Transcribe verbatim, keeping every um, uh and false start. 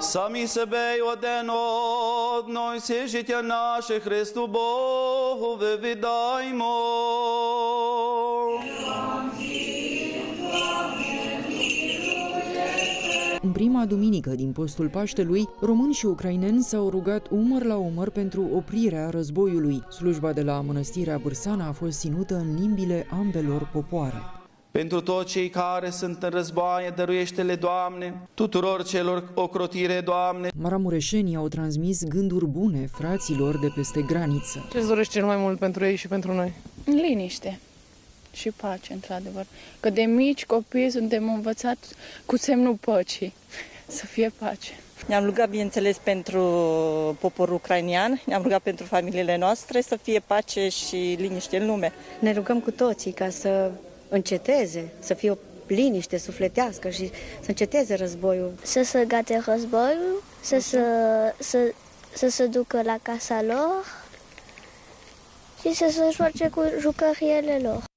Sami sebe odenod, noi se życia nasze Chrystu Bohu wywidajmo. În prima duminică din postul Paștelui, români și ucraineni s-au rugat umăr la umăr pentru oprirea războiului. Slujba de la Mănăstirea Bârsana a fost ținută în limbile ambelor popoare. Pentru toți cei care sunt în războaie, dăruiește-le, Doamne, tuturor celor ocrotire, Doamne. Maramureșenii au transmis gânduri bune fraților de peste graniță. Ce-ți dorești cel mai mult pentru ei și pentru noi? Liniște și pace, într-adevăr. Că de mici copii suntem învățați cu semnul păcii, să fie pace. Ne-am rugat, bineînțeles, pentru poporul ucrainian, ne-am rugat pentru familiile noastre, să fie pace și liniște în lume. Ne rugăm cu toții ca să înceteze, să fie o liniște sufletească și să înceteze războiul. Să se gate războiul, să se, să, să se ducă la casa lor și să se joace cu jucăriile lor.